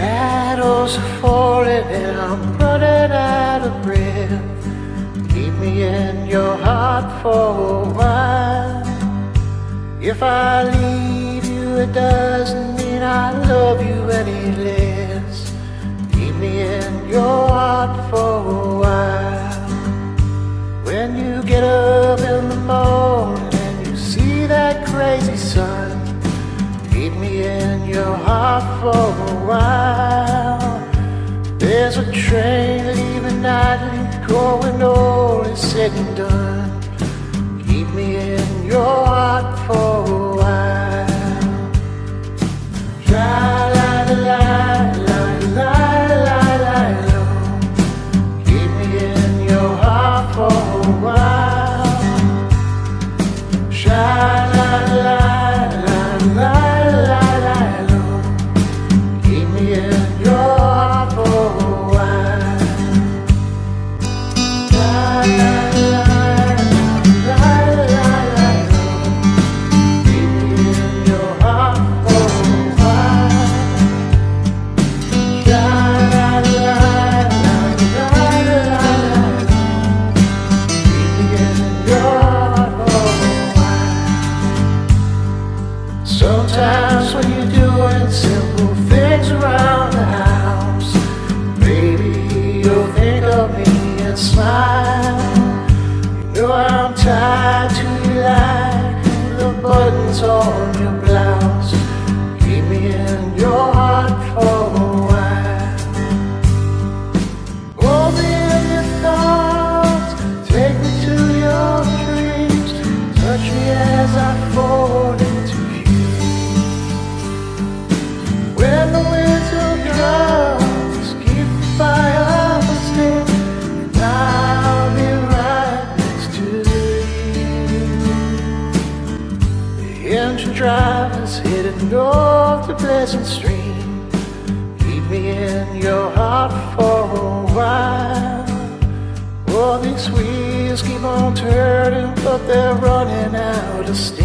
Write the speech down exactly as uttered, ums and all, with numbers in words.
Shadows are falling and I'm running out of breath. Keep me in your heart for a while. If I leave you, it doesn't mean I love you any less. Keep me in your heart for a while. When you get up in the morning and you see that crazy sun, keep me in your heart for a while. There's a train leaving nightly, going all is said and done. Keep me in your heart for a while. Tra-la-la-la-la-la-la-la-la. Keep me in your heart for a while. Sha-la-la-la-la-la-la. Keep me in your heart for a while. La-la-la-la-la-la. Keep me in your heart for a while. La-la-la-la-la-la. Keep me in your heart for a while. Sometimes when you're doing simple things around the house, baby, you'll think of me and smile. You know I'm tied to you like the buttons on your blouse. Keep me in your heart for a while. Hold me in your thoughts, take me to your dreams, touch me as I fall into you. When the winter comes, keep the fire lit, and I'll be right next to you. The engine driver's headed north to Pleasant Stream. Keep me in your heart for a while. Oh, these wheels keep on turning, but they're running out of steam.